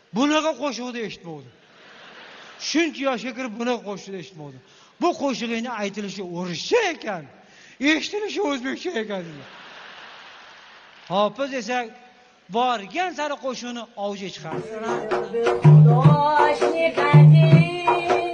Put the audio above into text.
bunaqa qo'shiqni eshitmadim. Shuncha yoshga kirib bunaqa qo'shiqni eshitmadim. Bu qo'shiqning aytilishi o'rischa ekan, eshitilishi o'zbekcha ekan. Hofiz esa borgan sari qo'shiqni avjiga chiqardi.